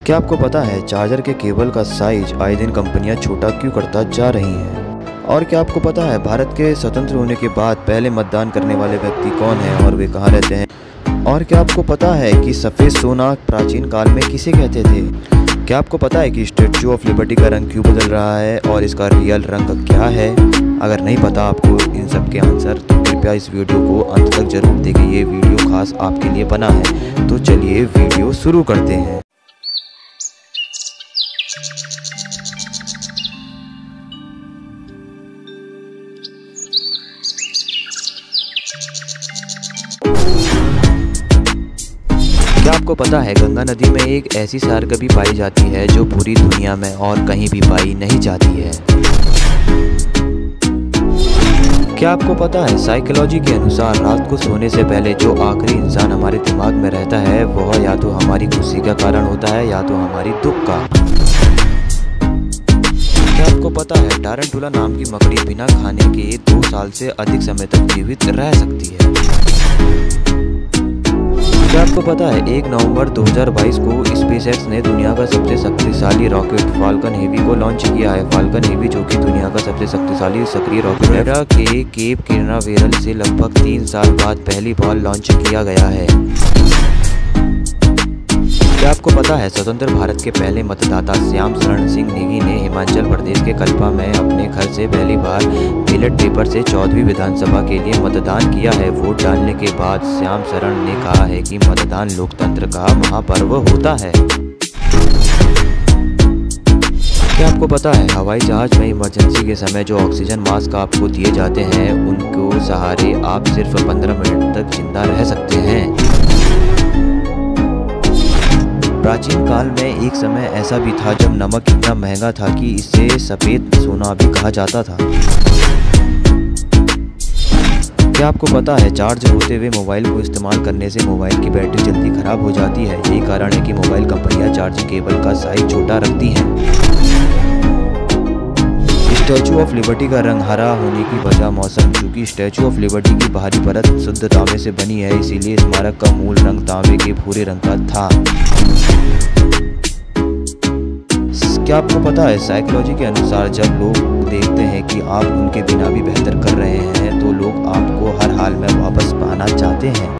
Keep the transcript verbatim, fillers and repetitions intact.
क्या आपको पता है चार्जर के केबल का साइज आए दिन कंपनियां छोटा क्यों करता जा रही हैं? और क्या आपको पता है भारत के स्वतंत्र होने के बाद पहले मतदान करने वाले व्यक्ति कौन हैं और वे कहाँ रहते हैं? और क्या आपको पता है कि सफ़ेद सोना प्राचीन काल में किसे कहते थे? क्या आपको पता है कि स्टैचू ऑफ लिबर्टी का रंग क्यों बदल रहा है और इसका रियल रंग क्या है? अगर नहीं पता आपको इन सब के आंसर तो कृपया इस वीडियो को अंत तक जरूर देखें। ये वीडियो खास आपके लिए बना है। तो चलिए वीडियो शुरू करते हैं। क्या आपको पता है गंगा नदी में एक ऐसी सारकभी पाई जाती है जो पूरी दुनिया में और कहीं भी पाई नहीं जाती है? क्या आपको पता है साइकोलॉजी के अनुसार रात को सोने से पहले जो आखिरी इंसान हमारे दिमाग में रहता है वह या तो हमारी खुशी का कारण होता है या तो हमारी दुख का। क्या आपको पता है टारंटुला नाम की मकड़ी बिना खाने के दो साल से अधिक समय तक जीवित रह सकती है? क्या आपको पता है एक नवंबर दो हज़ार बाईस को स्पेसएक्स ने दुनिया का सबसे शक्तिशाली रॉकेट फाल्कन हेवी को लॉन्च किया है। फाल्कन हेवी जो कि दुनिया का सबसे शक्तिशाली सक्रिय रॉकेट है के केप कैनावेरल से लगभग तीन साल बाद पहली बार लॉन्च किया गया है। क्या आपको पता है स्वतंत्र भारत के पहले मतदाता श्याम शरण सिंह नेगी ने हिमाचल प्रदेश के कल्पा में अपने घर से पहली बार बैलेट पेपर से चौदहवीं विधानसभा के लिए मतदान किया है। वोट डालने के बाद श्याम शरण ने कहा है कि मतदान लोकतंत्र का महापर्व होता है। क्या आपको पता है हवाई जहाज में इमरजेंसी के समय जो ऑक्सीजन मास्क आपको दिए जाते हैं उनको सहारे आप सिर्फ पंद्रह मिनट तक जिंदा रह सकते हैं? प्राचीन काल में एक समय ऐसा भी था जब नमक इतना महंगा था कि इसे सफ़ेद सोना भी कहा जाता था। क्या आपको पता है चार्ज होते हुए मोबाइल को इस्तेमाल करने से मोबाइल की बैटरी जल्दी खराब हो जाती है? यही कारण है कि मोबाइल कंपनियां चार्जिंग केबल का साइज छोटा रखती हैं। स्टैचू ऑफ लिबर्टी का रंग हरा होने की वजह मौसम। चूँकि स्टैचू ऑफ लिबर्टी की बाहरी परत शुद्ध तांबे से बनी है इसीलिए स्मारक का मूल रंग तांबे के भूरे रंग का था। क्या आपको पता है साइकोलॉजी के अनुसार जब लोग देखते हैं कि आप उनके बिना भी बेहतर कर रहे हैं तो लोग आपको हर हाल में वापस पाना चाहते हैं?